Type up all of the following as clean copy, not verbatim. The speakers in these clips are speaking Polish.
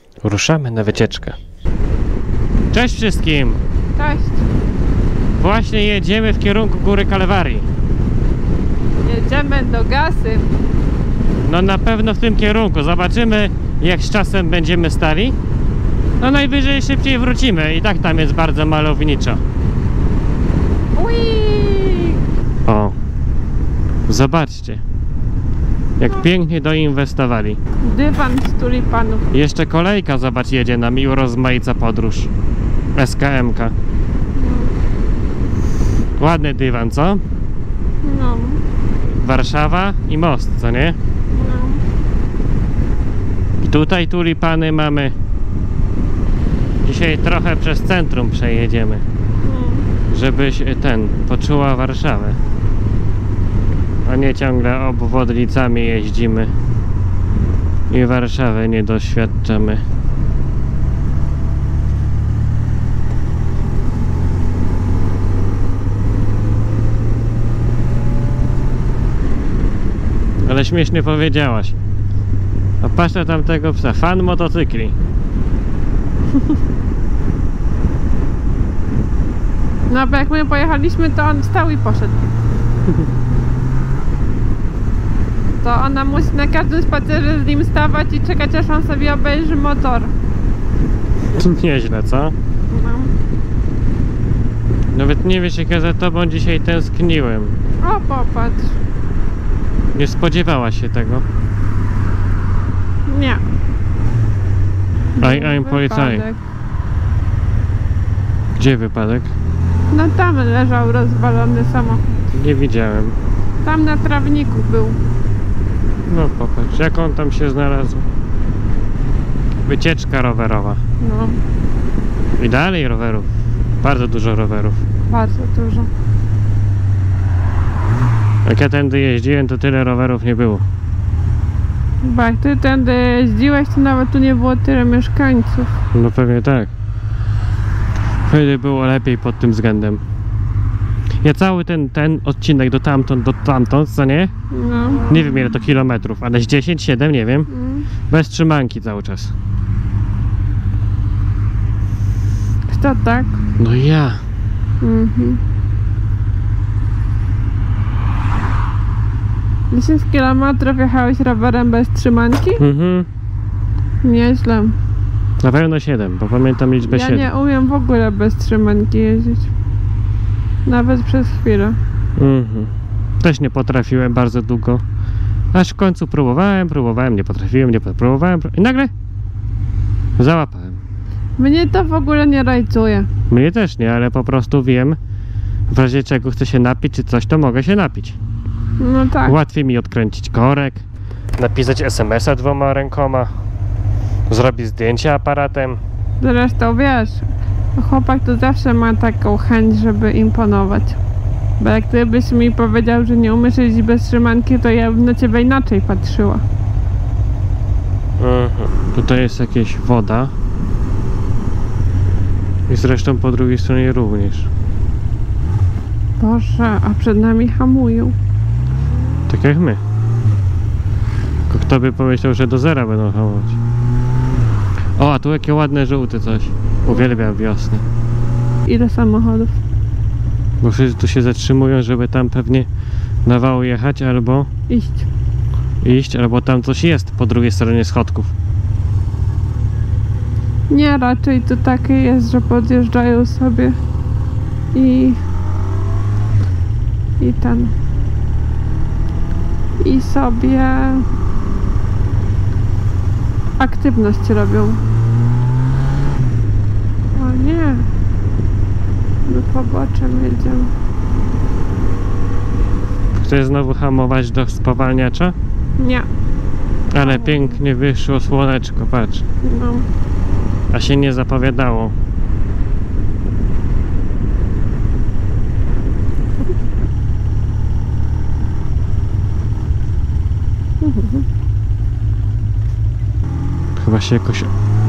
Ruszamy na wycieczkę. Cześć wszystkim! Cześć. Właśnie jedziemy w kierunku Góry Kalwarii. Jedziemy do Gasy. No na pewno w tym kierunku. Zobaczymy, jak z czasem będziemy stali. No najwyżej szybciej wrócimy. I tak tam jest bardzo malowniczo. Ui! O! Zobaczcie, jak pięknie doinwestowali. Dywan z tulipanów. Jeszcze kolejka, zobacz, jedzie nam i urozmaica podróż. SKM-ka. Ładny dywan, co? No. Warszawa i most, co nie? No. I tutaj tulipany mamy. Dzisiaj trochę przez centrum przejedziemy, żebyś poczuła Warszawę, a nie ciągle obwodnicami jeździmy i Warszawy nie doświadczamy. Ale śmiesznie powiedziałaś. A patrz na tamtego psa, fan motocykli. No bo jak my pojechaliśmy, to on stał i poszedł. To ona musi na każdym spacerze z nim stawać i czekać, aż on sobie obejrzy motor. Nieźle, co? No. Nawet nie wiesz, jak ja za tobą dzisiaj tęskniłem. O, popatrz. Nie spodziewałaś się tego. Nie. I'm policaj. Wypadek. Gdzie wypadek? No tam leżał rozwalony samochód. Nie widziałem. Tam na trawniku był. No popatrz, jak on tam się znalazł. Wycieczka rowerowa. No, I dalej rowerów. Bardzo dużo rowerów. bardzo dużo. Jak ja tędy jeździłem, to tyle rowerów nie było. Bo jak ty tędy jeździłeś, to nawet tu nie było tyle mieszkańców. No pewnie tak. Wtedy było lepiej pod tym względem. Ja cały ten odcinek do tamtąd, co nie? No. Nie wiem ile to kilometrów, ale z 10, 7, nie wiem. Bez trzymanki cały czas. Kto tak? No ja. Mhm. 10 kilometrów jechałeś rowerem bez trzymanki? Mhm. Nieźle. Na pewno 7, bo pamiętam liczbę Ja 7. nie umiem w ogóle bez trzymanki jeździć. Nawet przez chwilę. Mhm. Też nie potrafiłem bardzo długo. Aż w końcu próbowałem, nie potrafiłem, próbowałem i nagle załapałem. Mnie to w ogóle nie rajcuje. Mnie też nie, ale po prostu wiem, w razie czego chcę się napić czy coś, to mogę się napić. No tak. Łatwiej mi odkręcić korek, napisać SMS-a 2 rękoma, zrobić zdjęcie aparatem. Zresztą wiesz, chłopak to zawsze ma taką chęć, żeby imponować. Bo jak ty byś mi powiedział, że nie umiesz jeździć bez trzymanki, to ja bym na ciebie inaczej patrzyła. Tutaj jest jakaś woda. I zresztą po drugiej stronie również. Boże, a przed nami hamują. Tak jak my. Tylko kto by pomyślał, że do zera będą hamować. O, a tu jakie ładne żółte coś. Uwielbiam wiosnę. Ile samochodów? Bo wszyscy tu się zatrzymują, żeby tam pewnie na wał jechać albo Iść. albo tam coś jest po drugiej stronie schodków. Nie, raczej to takie jest, że podjeżdżają sobie i sobie aktywność robią. O nie, my poboczem jedziemy. Chcesz znowu hamować do spowalniacza? Nie, Ale pięknie wyszło słoneczko, patrz. no. A się nie zapowiadało. Chyba się jakoś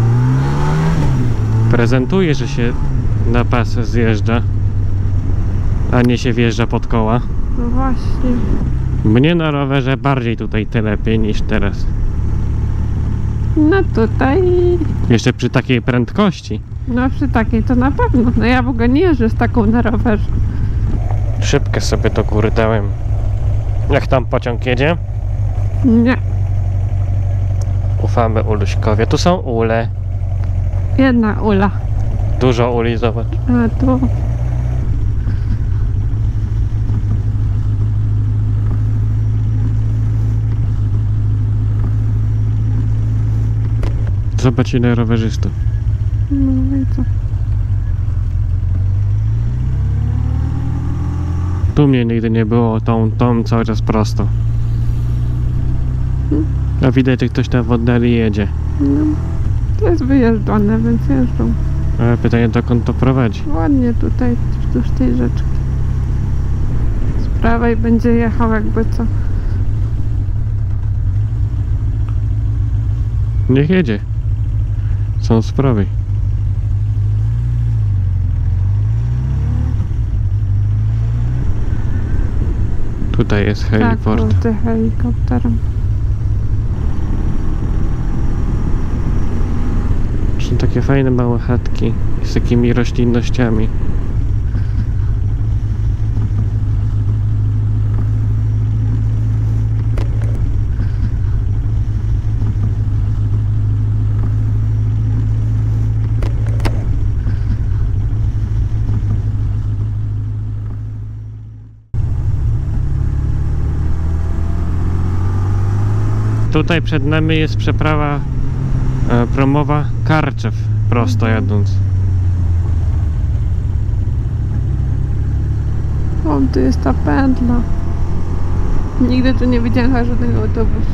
prezentuje, że się na pas zjeżdża, a nie się wjeżdża pod koła. No właśnie. Mnie na rowerze bardziej tutaj lepiej niż teraz. No tutaj, Jeszcze przy takiej prędkości. no przy takiej to na pewno. No ja w ogóle nie jeżdżę z taką na rowerze. Szybkę sobie do góry dałem. Jak tam pociąg jedzie? Nie, Ufamy Uluśkowie. Tu są ule. jedna ula. Dużo uli, zobacz. A tu Zobacz ile rowerzystów. no i co? Tu mnie nigdy nie było, tą cały czas prosto. A widać, że ktoś tam w oddali jedzie. No, to jest wyjeżdżone, więc jeżdżą. Ale pytanie, dokąd to prowadzi? Ładnie tutaj, wzdłuż tej rzeczki. Z prawej będzie jechał jakby co. Niech jedzie. Są z prawej. Tutaj jest heliport. Tak, żółty helikopterem. Są takie fajne małe chatki z takimi roślinnościami. Tutaj przed nami jest przeprawa promowa Karczew, prosto jadąc. O, tu jest ta pętla. Nigdy tu nie widziałem chyba żadnego autobusu.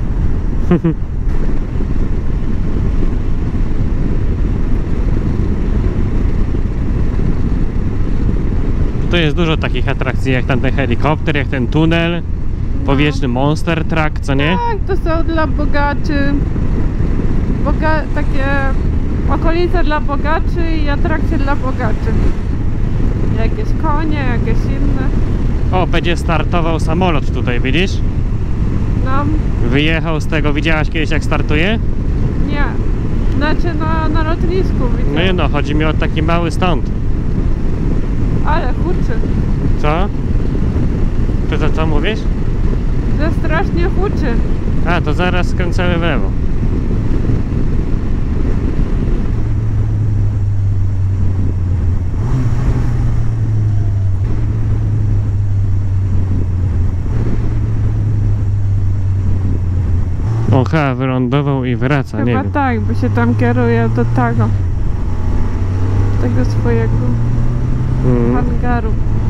Tu jest dużo takich atrakcji, jak tam ten helikopter, jak ten tunel, powietrzny Monster Truck, co nie? Tak, to są dla bogaczy. Takie okolice dla bogaczy i atrakcje dla bogaczy. Jakieś konie, jakieś inne. O, będzie startował samolot tutaj, widzisz? No, Wyjechał z tego, widziałaś kiedyś jak startuje? nie. Znaczy na lotnisku No widzę. nie no, chodzi mi o taki mały stąd. Ale huczy. Co? Ty to co mówisz? To strasznie huczy. A, to zaraz skręcamy w lewo. Oha, wylądował i wraca, nie Chyba wiem. tak, bo się tam kieruje do tego swojego Mm. hangaru.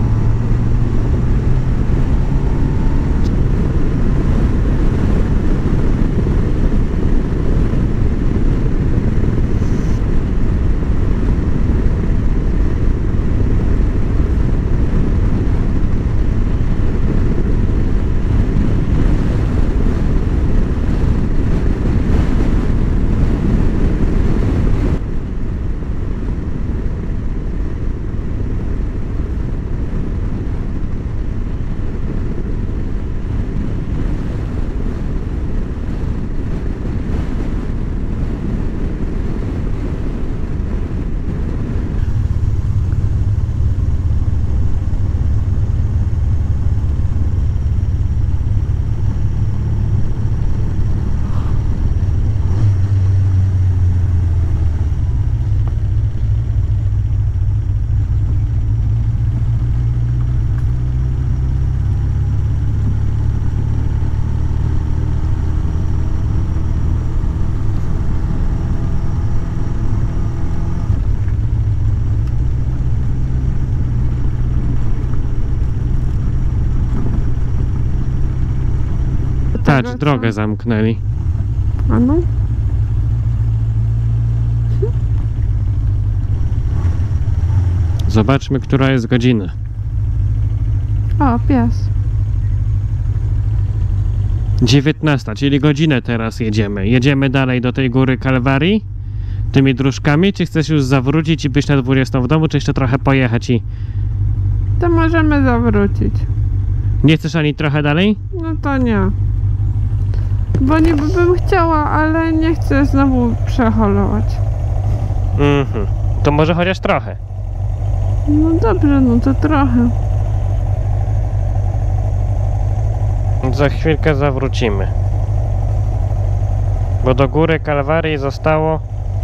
Patrz, co? drogę zamknęli. A no? Zobaczmy, która jest godzina. O, pies. 19, czyli godzinę teraz jedziemy. Jedziemy dalej do tej góry Kalwarii tymi dróżkami, czy chcesz już zawrócić i być na 20 w domu, czy jeszcze trochę pojechać i... To możemy zawrócić. Nie chcesz ani trochę dalej? No to nie. Bo niby bym chciała, ale nie chcę znowu przeholować. To może chociaż trochę. No dobrze, no to trochę. Za chwilkę zawrócimy. Bo do góry Kalwarii zostało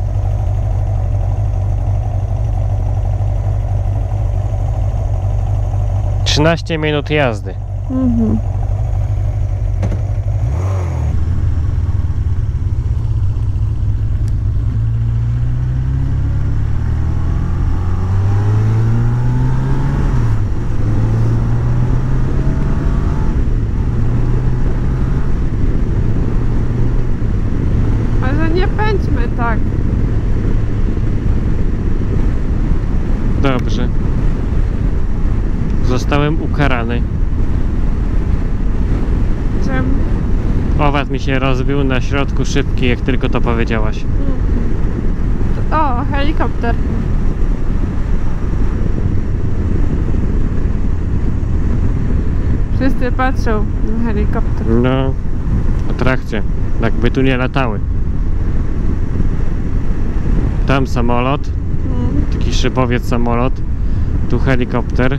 13 minut jazdy. Mhm. Ale nie pędźmy tak. Dobrze. Zostałem ukarany. Czym? Owad mi się rozbił na środku szybki, jak tylko to powiedziałaś. O, helikopter. Wszyscy patrzą na helikopter. No, atrakcja. Jakby tu nie latały. Tam samolot, taki szybowiec samolot. Tu helikopter.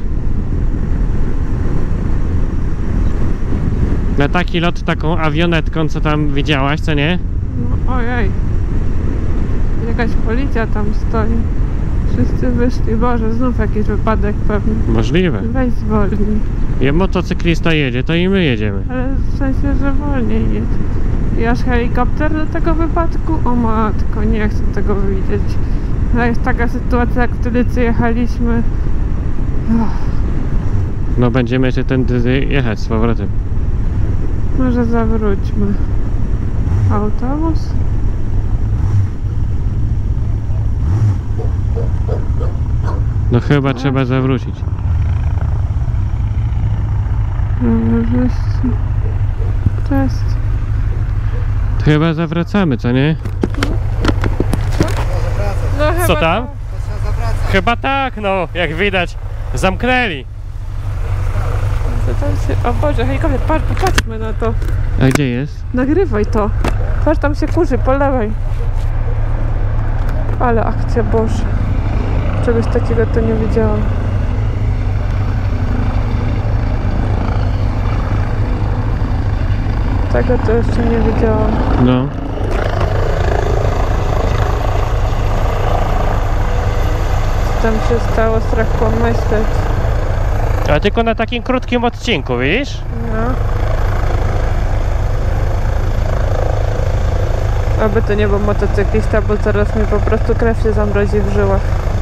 Na taki lot taką awionetką, co tam widziałaś, co nie? No, ojej. Jakaś policja tam stoi. Wszyscy wyszli. Boże, znów jakiś wypadek pewnie. Możliwe. Weź zwolnij. Jak motocyklista jedzie, to i my jedziemy. Ale w sensie, że wolniej jedź. I aż helikopter do tego wypadku? O matko, nie chcę tego widzieć. To jest taka sytuacja, jak wtedy co jechaliśmy. No będziemy jeszcze tędy jechać z powrotem. Może zawróćmy. Autobus? No chyba trzeba zawrócić. Rowerzysty. Cześć. To chyba zawracamy, co nie? No chyba Co tam? tak. Chyba tak, no, jak widać. Zamknęli. To tam się... O Boże, helikopter, popatrzmy na to. A gdzie jest? Nagrywaj to. Patrz, tam się kurzy, po lewej. Ale akcja, Boże. Czegoś takiego to nie widziałam. Tego to jeszcze nie widziałam. No. Co tam się stało, strach pomyśleć. A tylko na takim krótkim odcinku, widzisz? No. Aby to nie był motocyklista, bo zaraz mi po prostu krew się zamrozi w żyłach.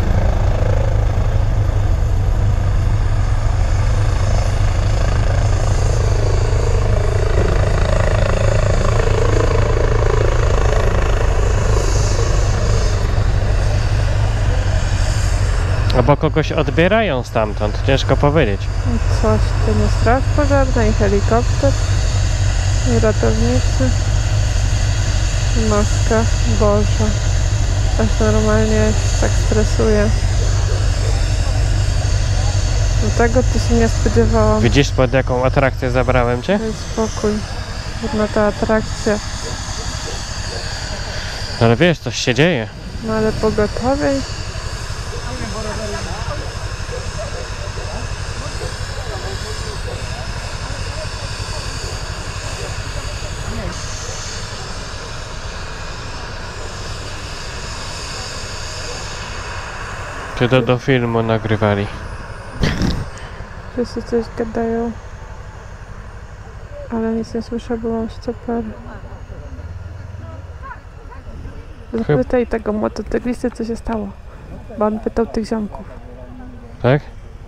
Albo kogoś odbierają stamtąd, ciężko powiedzieć. Coś, to nie straż pożarna i helikopter i ratownicy. Maska, Boże. Aż normalnie się tak stresuje. Do tego to się nie spodziewałam. Widzisz, pod jaką atrakcję zabrałem cię? Daj spokój. Jedna ta atrakcja. Ale wiesz, coś się dzieje. No ale pogotowiej. Czy to do filmu nagrywali? Wszyscy coś gadają. Ale nic nie słyszę, bo mam stopery. Zapytaj tego motocyklisty, co się stało. Bo on pytał tych ziomków. Tak?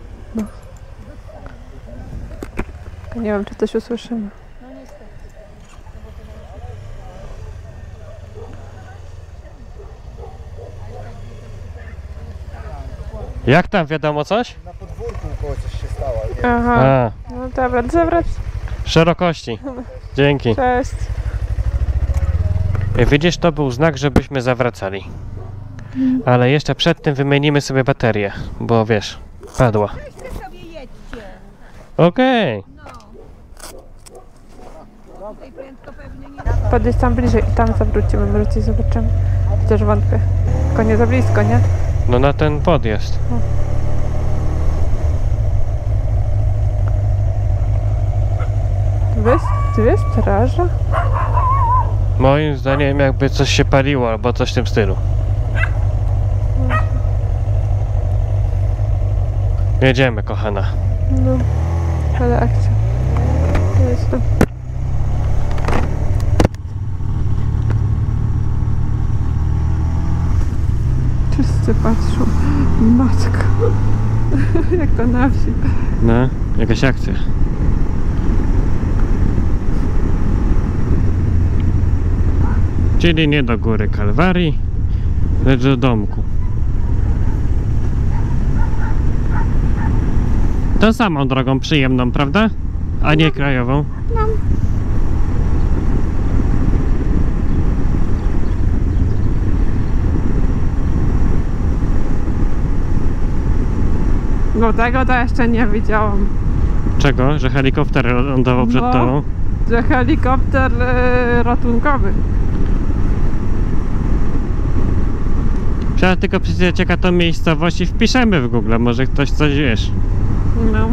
Nie wiem, czy coś usłyszymy. Jak tam, wiadomo coś? Na podwórku koło coś się stało, nie? Aha, A, no dobra, zawracaj. szerokości. Dzięki. Cześć. Widzisz, to był znak, żebyśmy zawracali. Ale jeszcze przed tym wymienimy sobie baterię, bo wiesz, padła. Sobie jedźcie. Okej. No. Podejść tam bliżej i tam zawrócimy, może coś zobaczymy. Chociaż wątpię. Tylko nie za blisko, nie? No na ten podjazd. Dwie straże? Moim zdaniem jakby coś się paliło albo coś w tym stylu. Jedziemy, kochana. No, ale akcja. Jest to. Wszyscy patrzą. Matka. Jak to na wsi. No, jakaś akcja. Czyli nie do góry Kalwarii, lecz do domku. Tą samą drogą przyjemną, prawda? A nie krajową. No tego to jeszcze nie widziałam. Czego? Że helikopter lądował przed No. tobą? Że helikopter ratunkowy. Trzeba tylko przecież jaka to miejscowość i wpiszemy w Google, może ktoś coś wiesz. No.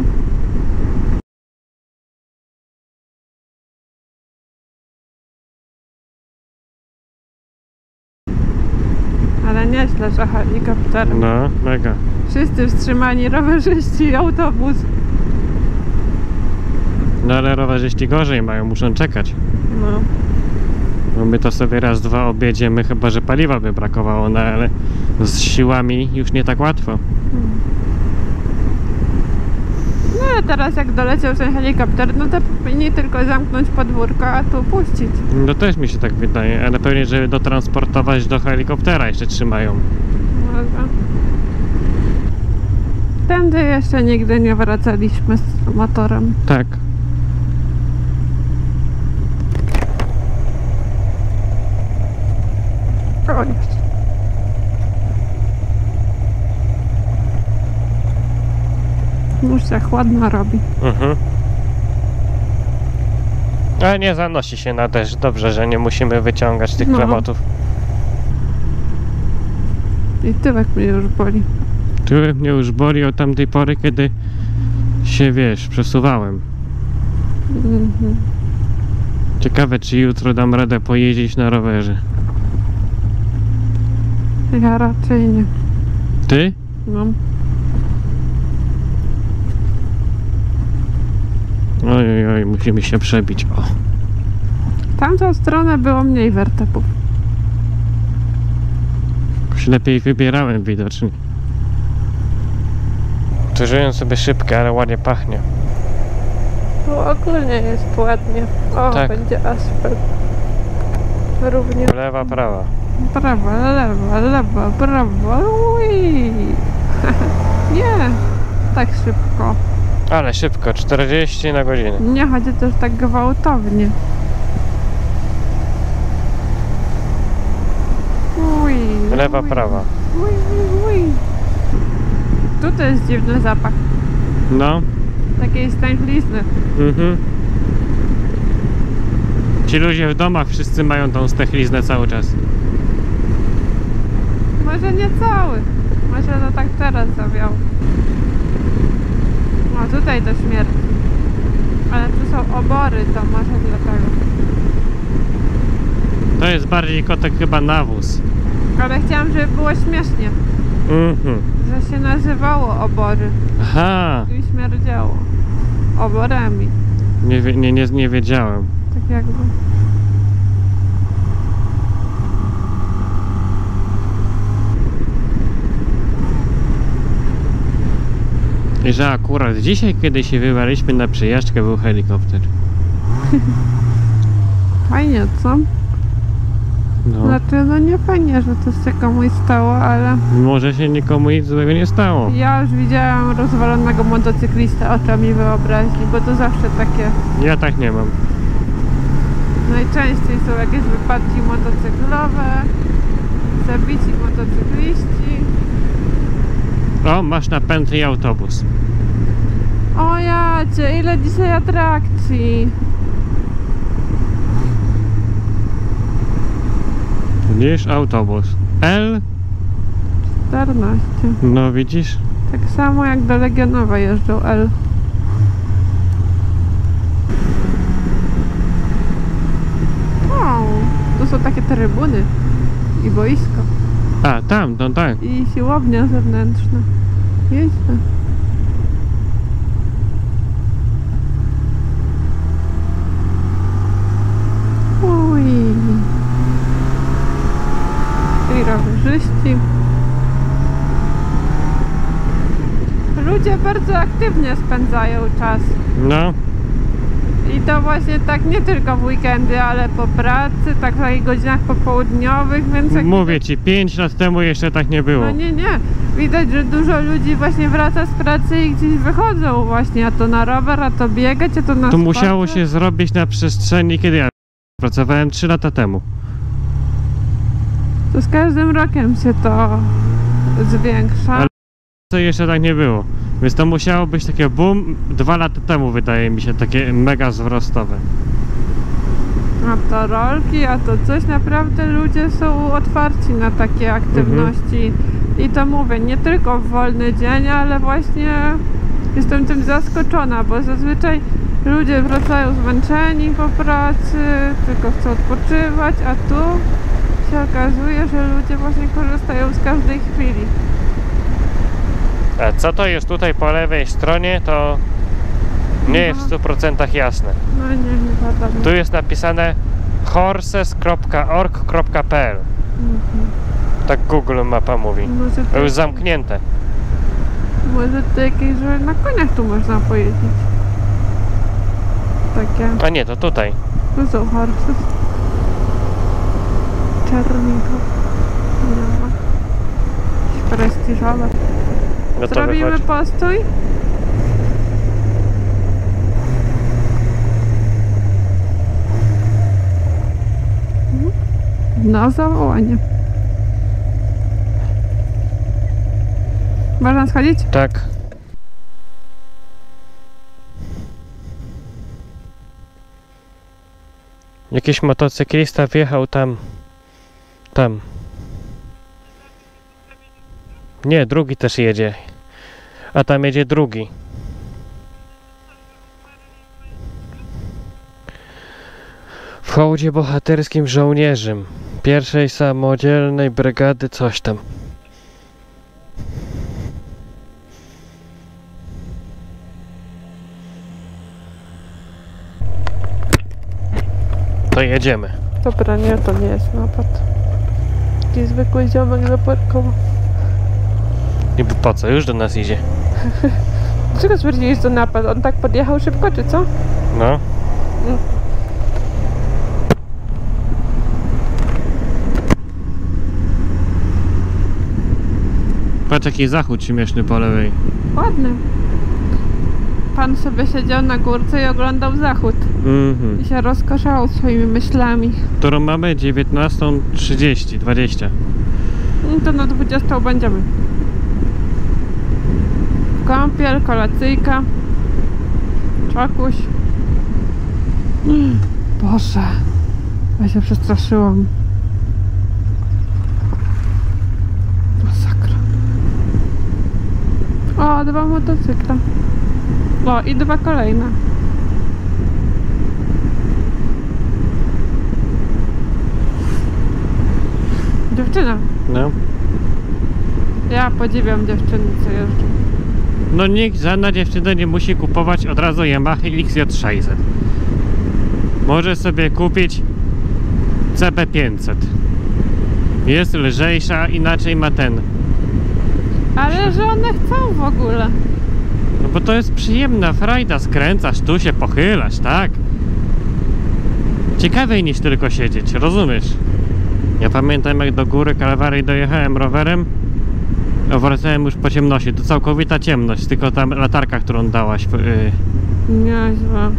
Ale nieźle, że helikopterem. No, mega. Wszyscy wstrzymani, rowerzyści i autobus. No ale rowerzyści gorzej mają, muszą czekać. No. Bo my to sobie raz, dwa objedziemy, chyba że paliwa by brakowało, no ale z siłami już nie tak łatwo. No ale teraz jak doleciał ten helikopter, no to powinni tylko zamknąć podwórko, a tu puścić. No też mi się tak wydaje, ale pewnie, żeby dotransportować do helikoptera jeszcze trzymają. Może. Tędy jeszcze nigdy nie wracaliśmy z motorem. Tak. O, jest. Już się chłodno robi. Ale nie zanosi się na deszcz. Dobrze, że nie musimy wyciągać tych No. klamotów. I tyłek mnie już boli. Tyłek mnie już boli od tamtej pory, kiedy się, wiesz, przesuwałem. Mhm. Ciekawe, czy jutro dam radę pojeździć na rowerze. Ja raczej nie. Ty? No. Oj, oj, musimy się przebić. O. W tamtą stronę było mniej wertepów. Już lepiej wybierałem widocznie. Użyłem sobie szybkę, ale ładnie pachnie. Tu ogólnie jest ładnie. O, Tak. będzie asfalt. Równie. Lewa, prawa. Prawa, lewa, prawa. Ui. Nie, tak szybko. Ale szybko, 40 na godzinę. Nie chodzi też tak gwałtownie. Ui, Lewa, ui, prawa. Ui, ui, ui. Tutaj jest dziwny zapach. No. Takiej stęchlizny. Mhm. Ci ludzie w domach wszyscy mają tą stechliznę cały czas. Może nie cały. Może to tak teraz zawiał. No tutaj to śmierdzi. Ale tu są obory, to może dlatego. To jest bardziej kotek chyba nawóz. Ale chciałam, żeby było śmiesznie. Mhm. Że się nazywało obory. Aha, I śmierdziało. Oborami. nie wiedziałem. Tak jakby. I że akurat dzisiaj, kiedy się wybraliśmy na przejażdżkę, był helikopter. Fajnie, co? No. Znaczy, no nie fajnie, że to się komuś stało, ale Może się nikomu nic złego nie stało. ja już widziałam rozwalonego motocyklistę oczami wyobraźni, bo to zawsze takie Ja tak nie mam. najczęściej są jakieś wypadki motocyklowe, zabici motocykliści. O, masz na pętli autobus. O jacie, ile dzisiaj atrakcji! Niż autobus. L? 14. No widzisz? Tak samo jak do Legionowa jeżdżą L. O, tu są takie trybuny i boisko. A, tam, no tak. I siłownia zewnętrzna. Jeźdźmy. Uj. I rowerzyści. Ludzie bardzo aktywnie spędzają czas. No, I to właśnie tak nie tylko w weekendy, ale po pracy, tak w takich godzinach popołudniowych, więc jak mówię ci, 5 lat temu jeszcze tak nie było. no nie. Widać, że dużo ludzi właśnie wraca z pracy i gdzieś wychodzą właśnie, a to na rower, a to biegać, a to na To spacer. musiało się zrobić na przestrzeni, kiedy ja pracowałem 3 lata temu. To z każdym rokiem się to zwiększa. Ale- To jeszcze tak nie było. Więc to musiało być takie boom 2 lata temu, wydaje mi się, takie mega wzrostowe. A to rolki, a to coś, naprawdę ludzie są otwarci na takie aktywności. I to mówię, nie tylko w wolny dzień, ale właśnie jestem tym zaskoczona, bo zazwyczaj ludzie wracają zmęczeni po pracy, tylko chcą odpoczywać, a tu się okazuje, że ludzie właśnie korzystają z każdej chwili. A co to jest tutaj po lewej stronie, to nie jest w 100% jasne. No nie wiadomo. Tu jest napisane horses.org.pl. Tak Google Mapa mówi. Może To już zamknięte. Może to jakieś, że na koniach tu można pojeździć. Takie, A nie, to tutaj. tu są horsy. Czernikow. Nie ma. Jakieś prestiżowe. No to Zrobimy wychodzi. postój? Na zawołanie. Można schodzić? Tak. Jakiś motocyklista wjechał tam. Tam. Nie, drugi też jedzie. A tam jedzie drugi. W hołdzie bohaterskim żołnierzem pierwszej samodzielnej brygady coś tam. To jedziemy. Dobra, nie, to nie jest napad. Taki zwykły ziomek zaparkował. Niby po co? Już do nas idzie. Dlaczego stwierdziliś, że to napad? On tak podjechał szybko, czy co? No. Patrz jaki zachód śmieszny po lewej. Ładny. Pan sobie siedział na górce i oglądał zachód. I się rozkoszał swoimi myślami. Którą mamy 19:30, 20. No to na 20 będziemy. Kąpiel, kolacyjka. Czakuś. Boże. Ja się przestraszyłam. Masakra. O, 2 motocykle. O, i 2 kolejne. Dziewczyna. No. Ja podziwiam dziewczyny, co jeżdżą. No nikt, żadna dziewczyna nie musi kupować od razu Yamaha XJ600. Może sobie kupić CB500. Jest lżejsza, inaczej ma ten. Ale że one chcą w ogóle. No bo to jest przyjemna frajda, skręcasz, tu się pochylasz, tak? Ciekawiej niż tylko siedzieć, rozumiesz? Ja pamiętam jak do góry Kalwarii dojechałem rowerem, a wracałem już po ciemności, to całkowita ciemność, tylko tam latarka, którą dałaś. Nieźle.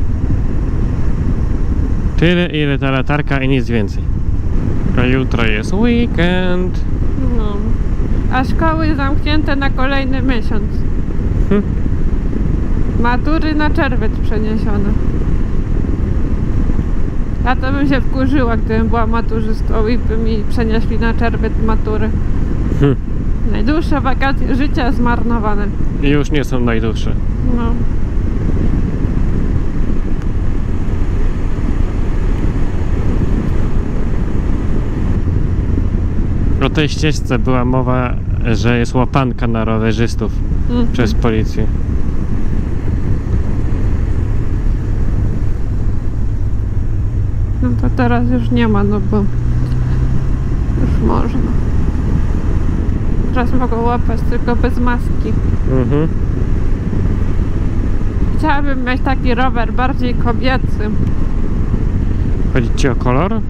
Tyle ile ta latarka i nic więcej. A jutro jest weekend. No. A szkoły zamknięte na kolejny miesiąc. Matury na czerwiec przeniesione. Ja to bym się wkurzyła, gdybym była maturzystą i by mi przenieśli na czerwiec matury. Najdłuższe wakacje życia zmarnowane. I już nie są najdłuższe. No. O tej ścieżce była mowa, że jest łapanka na rowerzystów przez policję. No to teraz już nie ma, no bo już można. Teraz mogą łapać tylko bez maski. Chciałabym mieć taki rower bardziej kobiecy. Chodzi ci o kolor?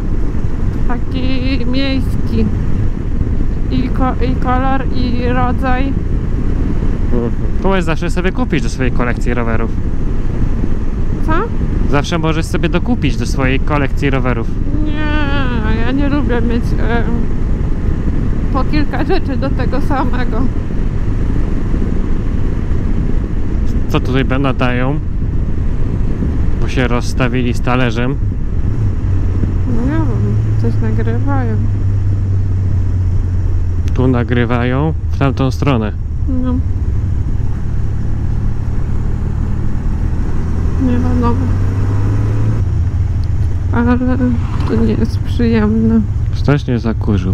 Taki miejski. I kolor, i rodzaj. Możesz zawsze sobie kupić do swojej kolekcji rowerów. Co? Zawsze możesz sobie dokupić do swojej kolekcji rowerów. Nie, ja nie lubię mieć po kilka rzeczy do tego samego. Co tutaj nadają? Bo się rozstawili z talerzem. No nie wiem, coś nagrywają. Tu nagrywają, w tamtą stronę. No. Nie wiadomo. Ale to nie jest przyjemne. Strasznie zakurzył.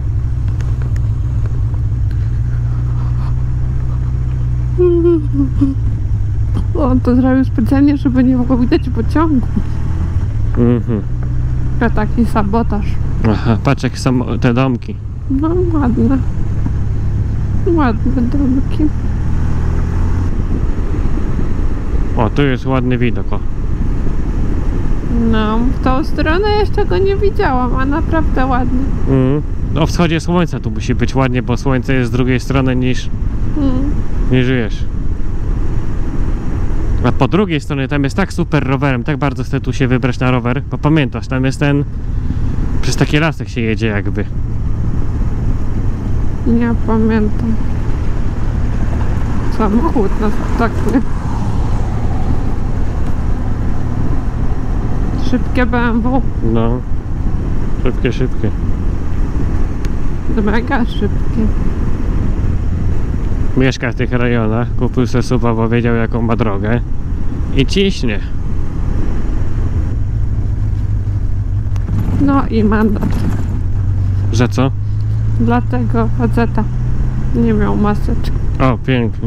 On to zrobił specjalnie, żeby nie było widać pociągu. To taki sabotaż. Aha, patrz jak są te domki. No ładne. Ładne domki. O, tu jest ładny widok, o. No, w tą stronę jeszcze go nie widziałam, a naprawdę ładny. O wschodzie słońca tu musi być ładnie, bo słońce jest z drugiej strony niż wiesz. A po drugiej stronie tam jest tak super rowerem, tak bardzo chcę tu się wybrać na rower, bo pamiętasz, tam jest ten, przez taki lasek się jedzie jakby. Nie pamiętam. Samochód nas atakuje. Szybkie BMW. No, szybkie. Mega szybkie. Mieszka w tych rejonach, kupił sobie suwa, bo wiedział jaką ma drogę i ciśnie. No i mandat. Że co? Dlatego faceta nie miał maseczki. O, pięknie.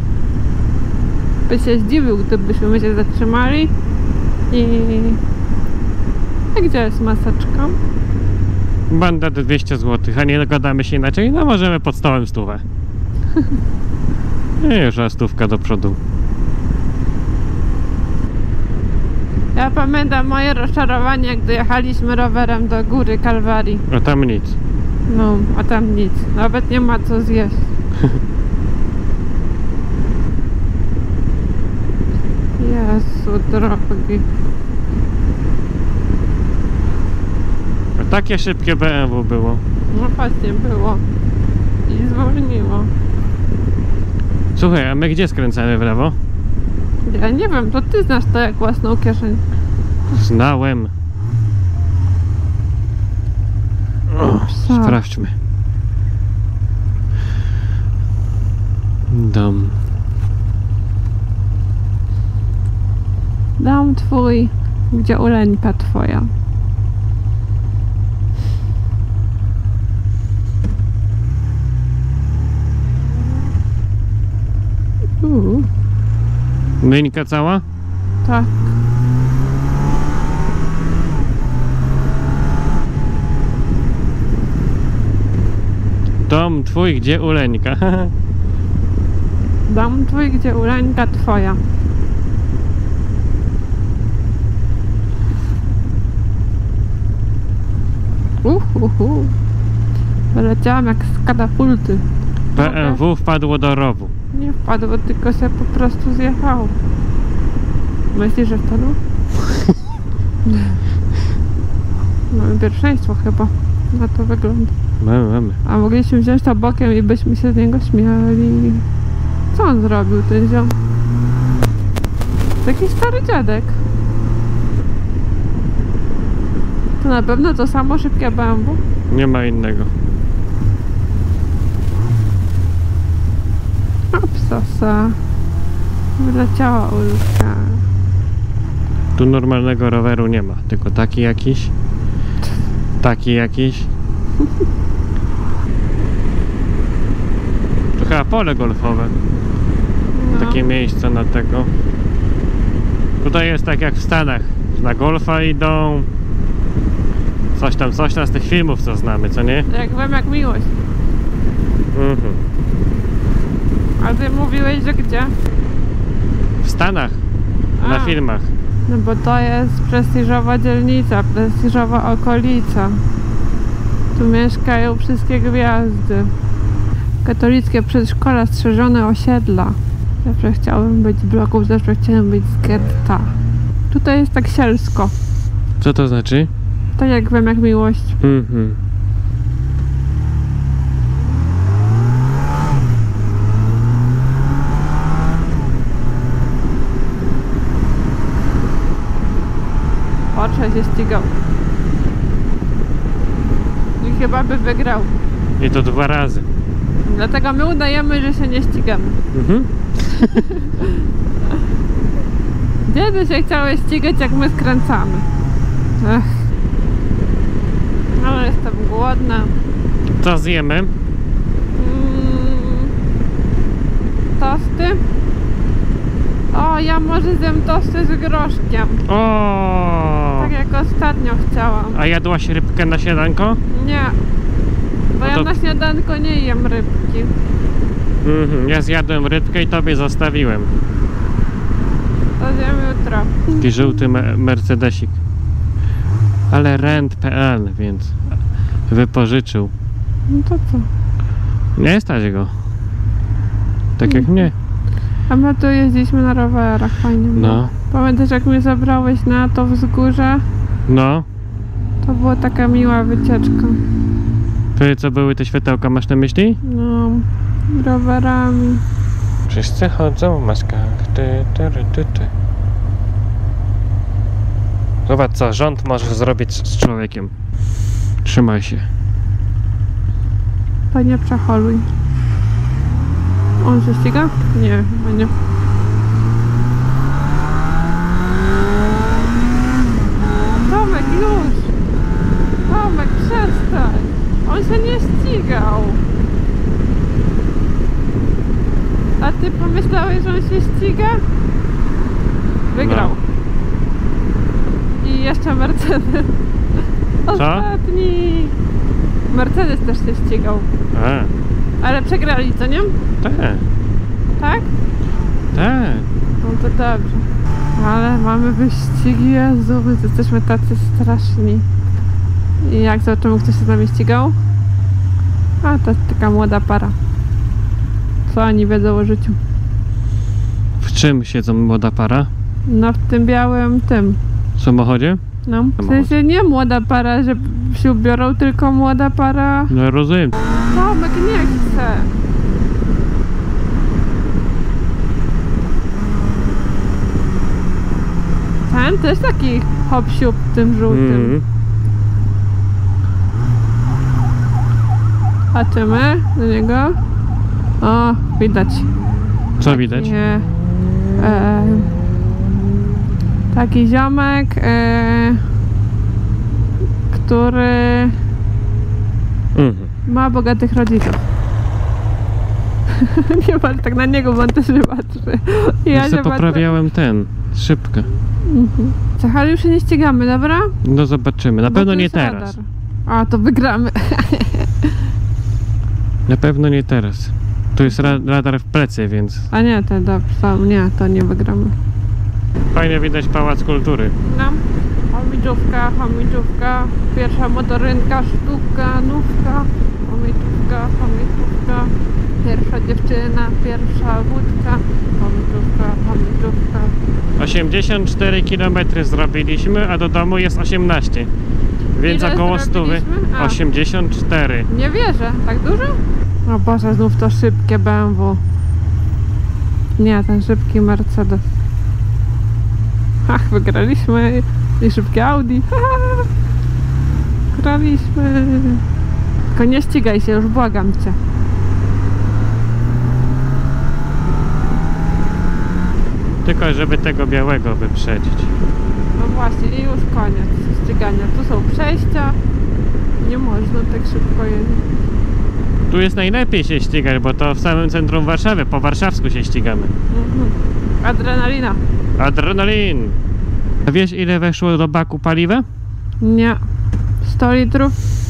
By się zdziwił, gdybyśmy się zatrzymali i... A gdzie jest maseczka? Mandat 200 zł, a nie dogadamy się inaczej? No możemy pod stołem 100. I już a 100 do przodu. Ja pamiętam moje rozczarowanie, gdy jechaliśmy rowerem do góry Kalwarii. A tam nic. No, a tam nic. Nawet nie ma co zjeść. Jezu drogi. A takie szybkie BMW było. No właśnie było. I zwolniło. Słuchaj, a my gdzie skręcamy w lewo? Ja nie wiem, to ty znasz to jak własną kieszeń. Znałem. O, sprawdźmy. Dom. Dom twój, gdzie uleńka twoja. Myńka cała? Tak. Dom twój, gdzie uleńka? Dom twój, gdzie uleńka twoja. Wyleciałam jak z katapulty. BMW wpadło do rowu. Nie wpadło, tylko się po prostu zjechało. Myślisz, że wpadło? Mamy pierwszeństwo chyba. Na to wygląda. Mamy. A mogliśmy wziąć to bokiem i byśmy się z niego śmiali. Co on zrobił, ten ziom? To jakiś stary dziadek. To na pewno to samo szybkie BMW. Nie ma innego. Opsasa. Wyleciała ulka. Tu normalnego roweru nie ma, tylko taki jakiś. Taki jakiś. To chyba pole golfowe. No. Takie miejsce na tego. Tutaj jest tak jak w Stanach. Na golfa idą. Coś tam z tych filmów co znamy, co nie? Jak wiem, jak miłość. Mhm. A ty mówiłeś, że gdzie? W Stanach. Na A. filmach. No bo to jest prestiżowa dzielnica, prestiżowa okolica. Tu mieszkają wszystkie gwiazdy. Katolickie przedszkola, strzeżone osiedla. Zawsze chciałbym być z bloków, zawsze chciałem być z getta. Tutaj jest tak sielsko. Co to znaczy? Tak jak wiem, jak miłość. Mhm. Porsche się ścigał. I chyba by wygrał. I to 2 razy. Dlatego my udajemy, że się nie ścigamy. Mhm. Kiedy się chciałeś ścigać, jak my skręcamy? Ech. Ale jestem głodna. Co zjemy? Tosty? O, ja może zjem tosty z groszkiem. O! Tak jak ostatnio chciałam. A jadłaś rybkę na śniadanko? Nie. Bo No ja to- na śniadanko nie jem rybki. Mhm. Ja zjadłem rybkę i tobie zostawiłem. To zjem jutro. Taki żółty Mercedesik. Ale rent.pl, więc wypożyczył. No to co? Nie stać go. Tak jak mnie. A my tu jeździliśmy na rowerach, fajnie było. No. Pamiętasz, jak mnie zabrałeś na to wzgórze? No. To była taka miła wycieczka. Ty co były te światełka, masz na myśli? No, rowerami. Wszyscy chodzą w maskach. Ty. Zobacz co rząd może zrobić z człowiekiem. Trzymaj się. To nie przeholuj. On się ściga? Nie, chyba nie. Tomek, już! Tomek, przestań! On się nie ścigał! A ty pomyślałeś, że on się ściga? Wygrał. I jeszcze Mercedes. Ostatni! Mercedes też się ścigał. A, Ale przegrali, co nie? tak. Tak? Tak. No to dobrze. Ale mamy wyścigi, Jezu, my jesteśmy tacy straszni. I jak zobaczymy, kto się z nami ścigał? A, to jest taka młoda para. Co oni wiedzą o życiu? W czym siedzą młoda para? No w tym białym tym. W samochodzie? No, w sensie nie młoda para, że się ubiorą, tylko młoda para. No rozumiem. Tomek nie chce. Ten też taki hop-siup tym żółtym. Mhm. Patrzymy do niego. O, widać. Co widać? Nie. Taki ziomek, który Mhm. ma bogatych rodziców. Nie patrz tak na niego, bo on też się patrzy. Ja się sobie patrzę. poprawiałem szybkę. Ale już się nie ścigamy, dobra? No zobaczymy. Na Bo pewno tu nie jest teraz. radar. A, to wygramy. Na pewno nie teraz. Tu jest radar w plecy, więc A nie, to dobrze. To nie wygramy. fajnie widać Pałac Kultury. No. Chomidżówka. Pierwsza motorynka, sztuka, nówka. Chomidżówka. Pierwsza dziewczyna, pierwsza wódka. Chomidżówka. 84 km zrobiliśmy, a do domu jest 18. Więc Ile około 100. zrobiliśmy? A. 84. Nie wierzę, tak dużo? O Boże, znów to szybkie BMW. Nie, ten szybki Mercedes. Ach, wygraliśmy i szybkie Audi. Wygraliśmy. Tylko nie ścigaj się, już błagam cię. Tylko żeby tego białego wyprzedzić. No właśnie, i już koniec ścigania. Tu są przejścia. Nie można tak szybko jeździć. Tu jest najlepiej się ścigać, bo to w samym centrum Warszawy, po warszawsku się ścigamy. Mhm. Adrenalina. Adrenalin! A wiesz ile weszło do baku paliwa? Nie. 100 litrów.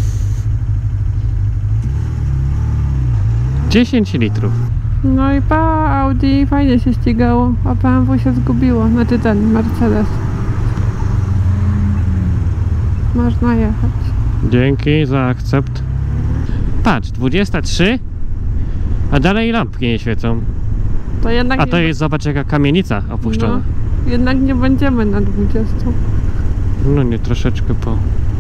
10 litrów. No i pa, Audi fajnie się ścigało, a BMW się zgubiło. Znaczy ten, Mercedes. Można jechać. Dzięki za akcept. Patrz, 23, a dalej lampki nie świecą. To jednak A nie to jest, zobacz, jaka kamienica opuszczona. No, jednak nie będziemy na 20. No nie, troszeczkę po...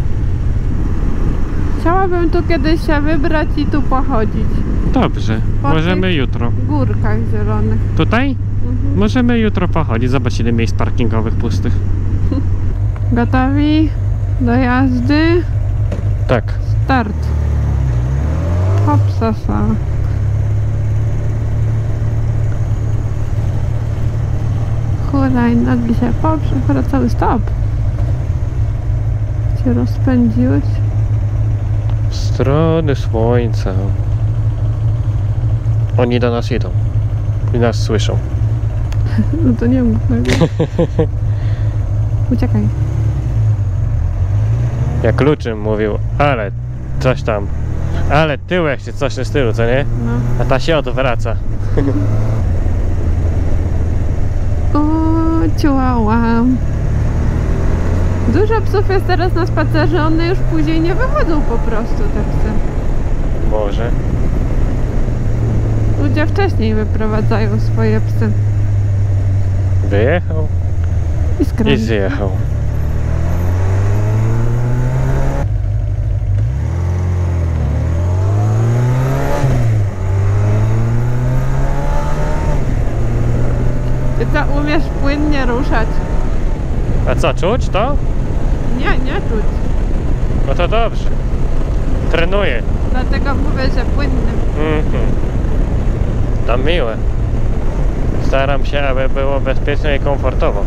Chciałabym tu kiedyś się wybrać i tu pochodzić. Dobrze, Po możemy tych jutro. Górkach zielonych. Tutaj? Mhm. Możemy jutro pochodzić, zobacz ile miejsc parkingowych pustych. Gotowi do jazdy? Tak. Start. Hopsasa. Hulajnogi się poprzewracały. Stop. Cię rozpędziłeś? W stronę słońca. Oni do nas idą. I nas słyszą. No to nie mów. Uciekaj. Jak Luczym mówił, ale coś tam. Ale tyłek się coś w tym stylu, co nie? No. A ta się odwraca. Uciułałam. Dużo psów jest teraz na spacerze, one już później nie wychodzą po prostu te psy. Może. Ludzie wcześniej wyprowadzają swoje psy. Wyjechał I i skręcił. zjechał. Ty to umiesz płynnie ruszać. A co, czuć to? Nie, nie czuć. No to dobrze. Trenuję. Dlatego mówię, że płynnym. To miłe. Staram się, aby było bezpiecznie i komfortowo.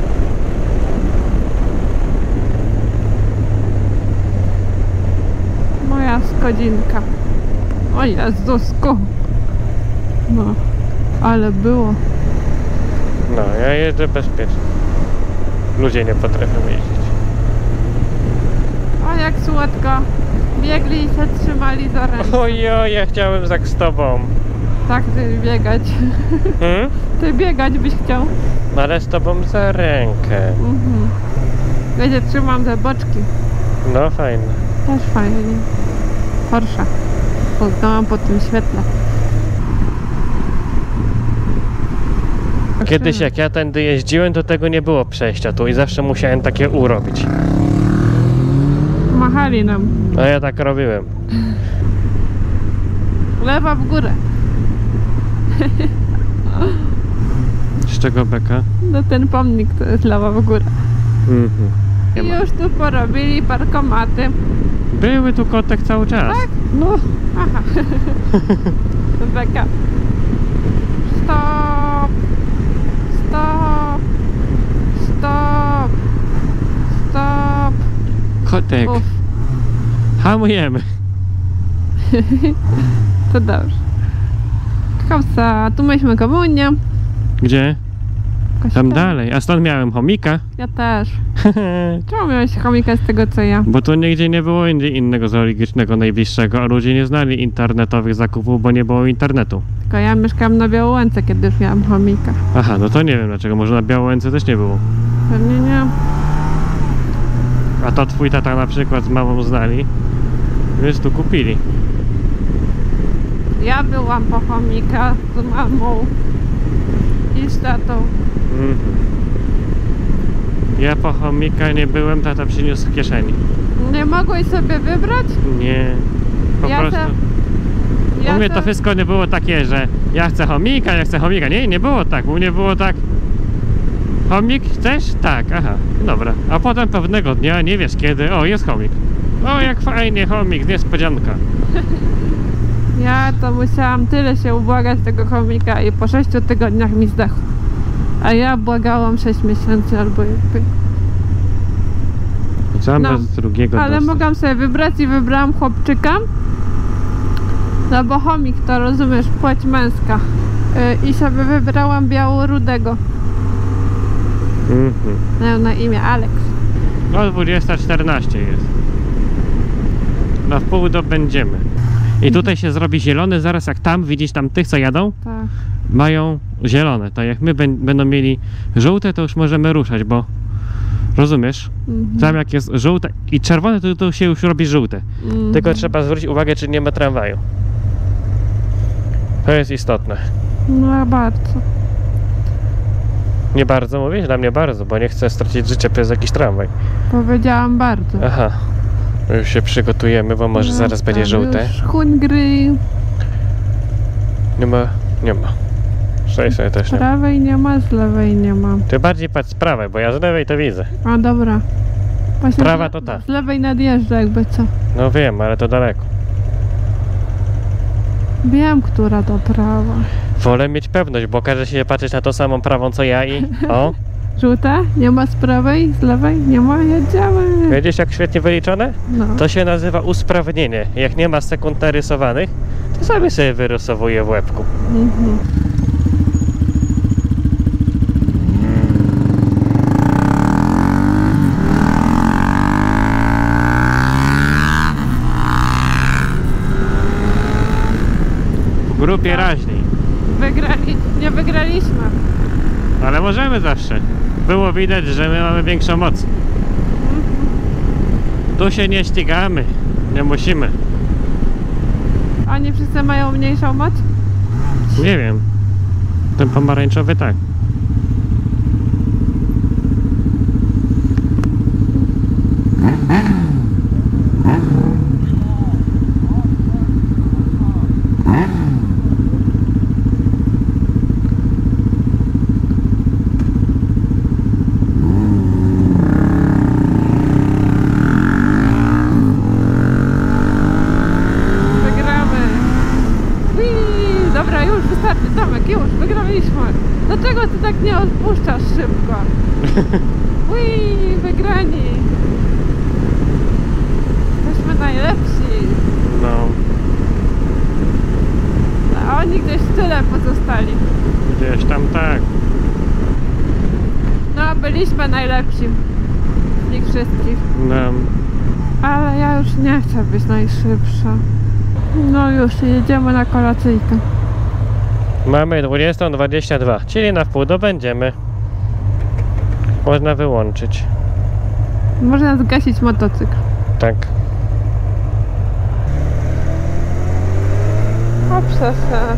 Moja Skodzinka. O Jezusku. No, ale było. No, ja jeżdżę bezpiecznie. Ludzie nie potrafią jeździć. O, jak słodko. Biegli i się trzymali za rękę. Ojoj, ja chciałem tak z tobą. Tak, ty biegać. Hmm? Ty biegać byś chciał. Ale z tobą za rękę. Mhm. Wiecie, trzymam te boczki. No fajne. Też fajnie. Porsche. Poznałam po tym świetle. Kiedyś jak ja tędy jeździłem, to tego nie było przejścia tu i zawsze musiałem takie U robić. Machali nam. A ja tak robiłem. Lewa w górę. Z czego beka? No ten pomnik to jest lewa w górę. Nie I ma. już tu porobili parkomaty. Były tu kotek cały czas. Tak? No. Aha. Beka. Stop. Stop. Stop. Stop. Kotek. Uff, Hamujemy. to dobrze. Hopsa, tu mieliśmy komunię. Gdzie? w kościele. Tam dalej. A stąd miałem chomika. Ja też. Czemu miałeś chomika z tego co ja? Bo tu nigdzie nie było innego zoologicznego najbliższego, a ludzie nie znali internetowych zakupów, bo nie było internetu. Tylko ja mieszkałam na Białołęce, kiedy już miałam chomika. Aha, no to nie wiem dlaczego. Może na Białołęce też nie było. Pewnie nie. A to twój tata na przykład z mamą znali, więc tu kupili. Ja byłam po chomika z mamą i z tatą. Mhm. Ja po chomika nie byłem, tata przyniósł w kieszeni. Nie mogłeś sobie wybrać? Nie, po Ja prostu. Ja U mnie to se- wszystko nie było takie, że ja chcę chomika, ja chcę chomika. Nie, nie było tak. U mnie było tak. Chomik chcesz? Tak, aha, dobra. A potem pewnego dnia, nie wiesz kiedy, o jest chomik. O, jak fajnie, chomik, niespodzianka. Ja to musiałam tyle się ubłagać tego chomika i po 6 tygodniach mi zdechł. A ja błagałam 6 miesięcy albo jakby. Zamiast drugiego Ale dostać. mogłam sobie wybrać i wybrałam chłopczyka. No bo chomik to rozumiesz, płeć męska. I sobie wybrałam biało-rudego. Miał na imię Alex. No 20:14 jest. Na wpół dobędziemy. I tutaj się zrobi zielony, zaraz jak tam, widzisz tam tych co jadą? Tak. Mają zielone. To jak my będą mieli żółte, to już możemy ruszać, bo rozumiesz? Tam jak jest żółte i czerwone, to się już robi żółte. Tylko trzeba zwrócić uwagę, czy nie ma tramwaju. To jest istotne. No bardzo. Nie bardzo mówisz? Dla mnie bardzo, bo nie chcę stracić życia przez jakiś tramwaj. Powiedziałam bardzo. Aha. Już się przygotujemy, bo może zaraz będzie żółte. Już hungry. Nie ma. Z tej strony też Z nie ma. prawej nie ma, z lewej nie ma. Ty bardziej patrz z prawej, bo ja z lewej to widzę. A dobra. Właśnie Prawa to ta. Z lewej nadjeżdża jakby co. No wiem, ale to daleko. Wiem, która to prawa. Wolę mieć pewność, bo każe się patrzeć na tą samą prawą co ja i... O! Żółte? Nie ma z prawej, z lewej? Nie ma, jedziemy. Widzisz jak świetnie wyliczone? No. To się nazywa usprawnienie. Jak nie ma sekund narysowanych, to sobie wyrysowuje w łebku. Mhm. W grupie raźniej. Nie wygraliśmy. Ale możemy zawsze. Było widać, że my mamy większą moc. Tu się nie ścigamy. Nie musimy. Oni wszyscy mają mniejszą moc? Nie wiem. Ten pomarańczowy tak. Wygramy. Whee! Dobra, już wystarczy. Tomek, już, wygraliśmy. Dlaczego ty tak nie odpuszczasz szybko? Whee! Wygrani. Jesteśmy najlepsi. No. A oni gdzieś w tyle pozostali. Gdzieś tam tak. No, byliśmy najlepsi. Z nich wszystkich. No. Ale ja już nie chcę być najszybsza. No już, jedziemy na kolacyjkę. Mamy 20:22, czyli na wpół dobędziemy. Można wyłączyć. Można zgasić motocykl. Tak. O, przestań.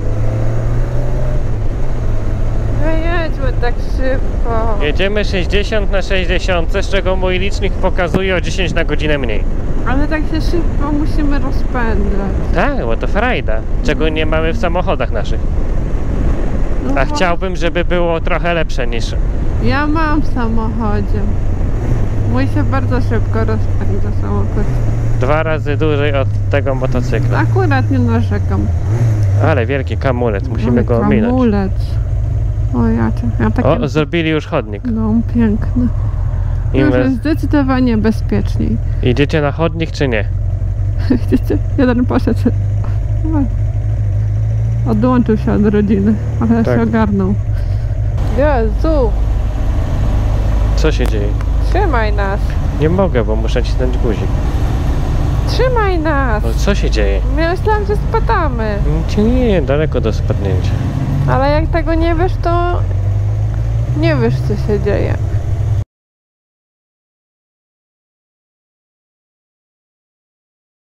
Nie jedźmy tak szybko. Jedziemy 60 na 60, z czego mój licznik pokazuje o 10 na godzinę mniej. Ale tak się szybko musimy rozpędzać. Tak, bo to frajda, czego nie mamy w samochodach naszych. No A bo chciałbym, żeby było trochę lepsze niż... ja mam w samochodzie. Mój się bardzo szybko rozpędza samochód. 2 razy dłużej od tego motocykla. Akurat nie narzekam. Ale wielki kamulec, musimy Ale go ominąć. hamulec. O ja takie... O, zrobili już chodnik. No, piękny. Już jest zdecydowanie bezpieczniej. Idziecie na chodnik czy nie? Widzicie? Jeden poszedł. Odłączył się od rodziny, ale Tak. się ogarnął. Jezu, Co się dzieje? trzymaj nas. Nie mogę, bo muszę cisnąć guzik. Trzymaj nas. No, co się dzieje? Myślałam, że spadamy. Nie, daleko do spadnięcia. Ale jak tego nie wiesz, to nie wiesz, co się dzieje.